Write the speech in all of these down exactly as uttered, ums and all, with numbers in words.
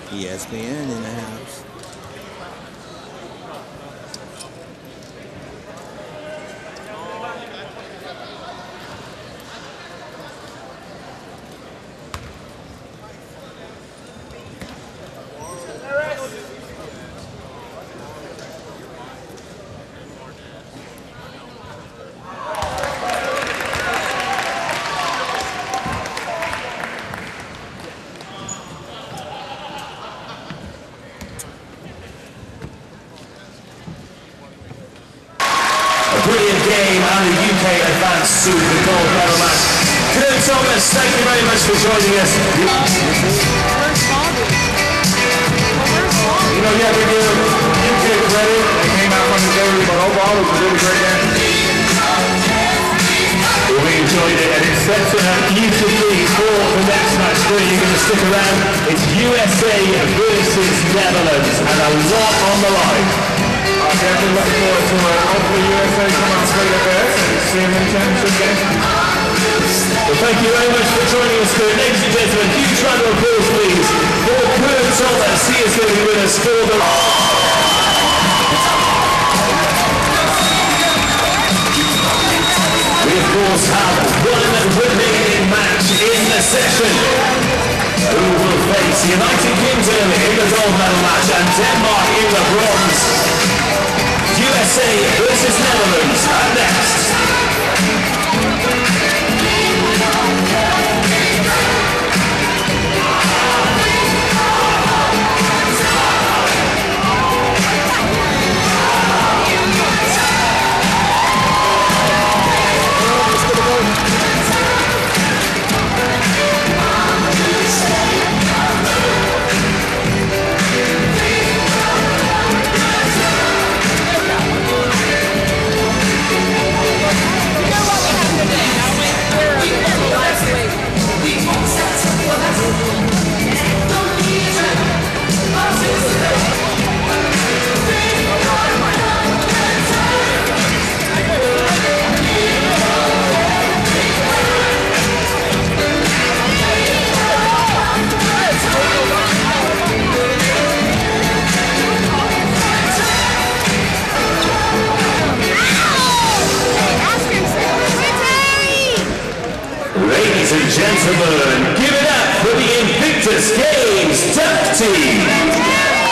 E S P N in the house. Brilliant game, and the U K advanced to the gold medal match. Knut Thomas, thank you very much for joining us. You know, yeah, we give U K credit. They came out from the dairy, but overall it was a really great game. We enjoyed it, and it's set up beautifully for the next match. Where you're going to stick around. It's U S A versus Netherlands, and a lot on the line. I'm definitely looking forward to uh, hopefully U S A come out straight up there and see them in the championship game. Well, thank you very much for joining us here. Ladies and gentlemen, huge round of applause please for Knut Thomas. He is going to be with us for the... We of course have one remaining match in the session. Who will face the United Kingdom in the gold medal match and Denmark in the bronze. U S A versus Netherlands, and next. Ladies and gentlemen, give it up for the Invictus Games Duck Team!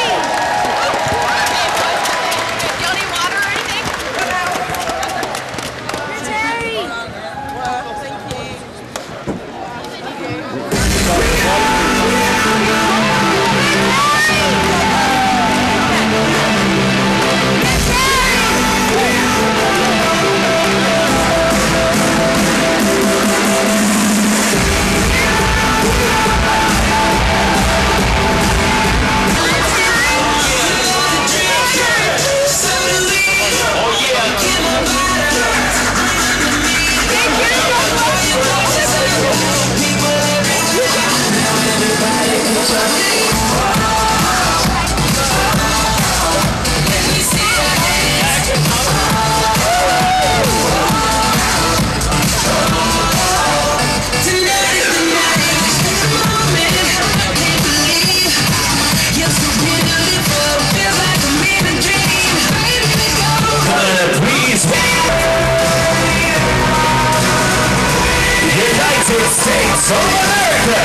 United States of America!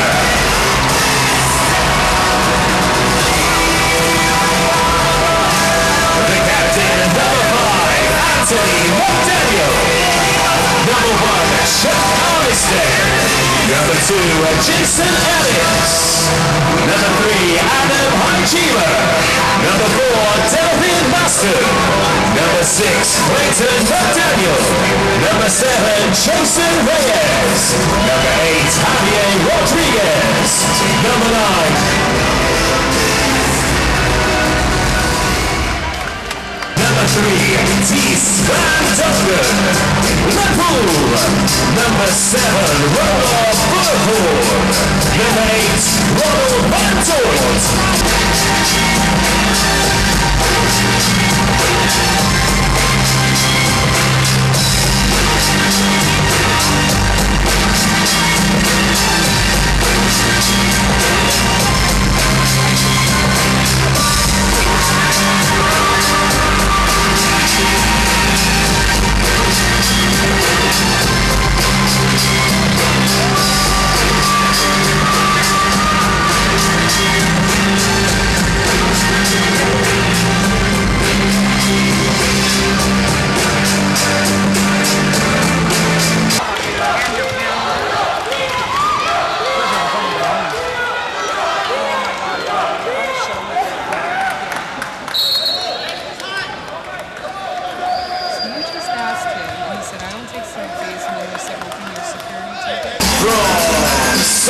The captain, number five, Anthony McDaniel. Number one, Chuck Armistead. Number two, Jason Elliott. Number three, Adam Hanchima. Number four, Delphine Master. Number six, Clayton McDaniel. Number seven, Jason Reyes. Number eight, Javier Rodriguez. Number nine. Number three, Tees Van Dungen. Liverpool. Number seven, Ronald Burford. Number eight, Ronald Van Dort.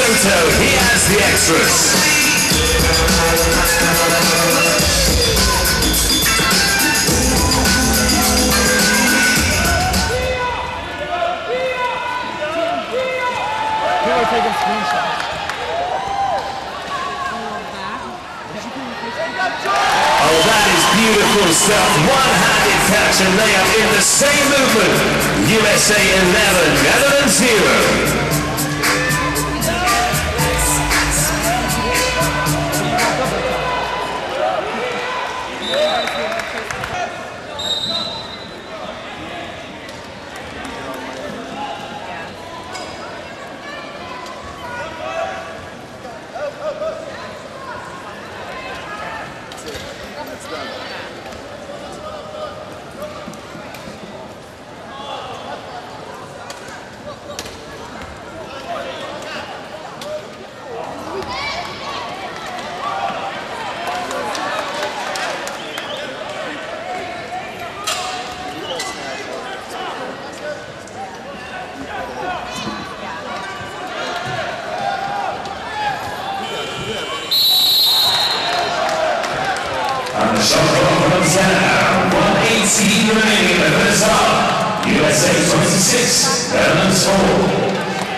Soto, he has the extras. Taking screenshots. Oh, that is beautiful stuff. One-handed catch and layup in the same movement. U S A eleven, Netherlands zero. And the shot clock runs down. one eighteen remaining in the first half. U S A twenty-six, Netherlands four.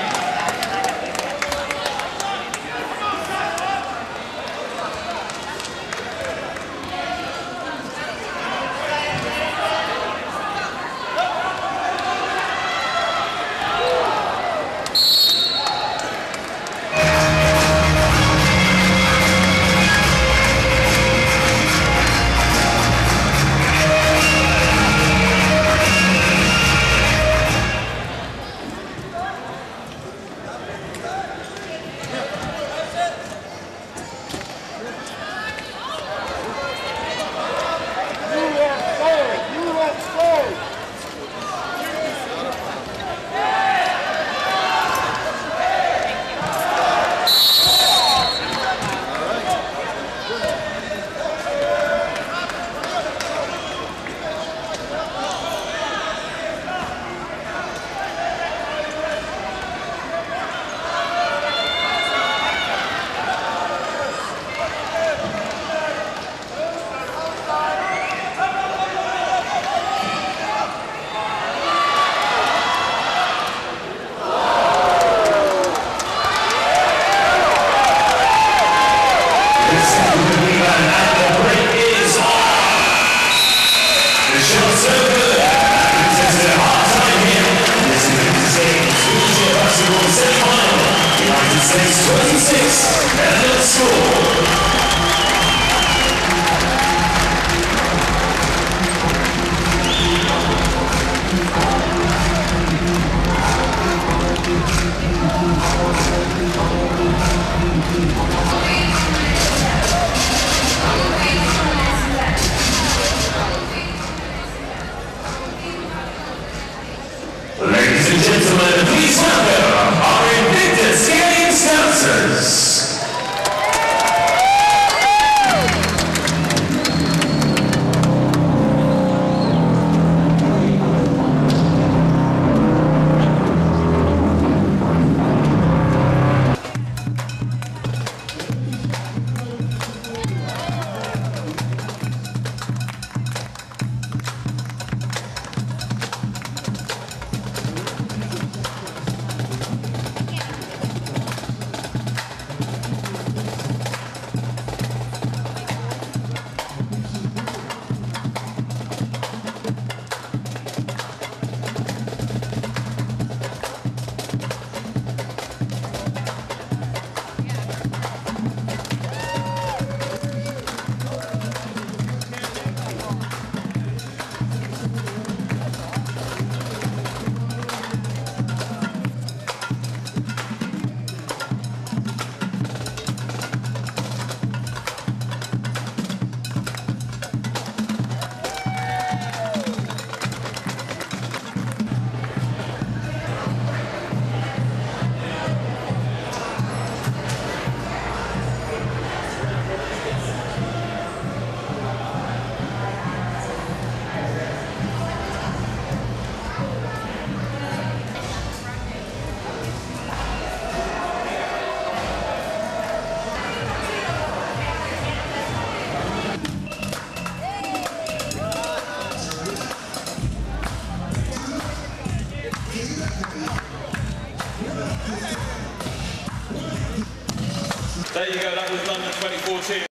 twenty-six, Netherlands score. Ladies and gentlemen, please welcome our Invictus Games dancers. There you go, that was London twenty fourteen.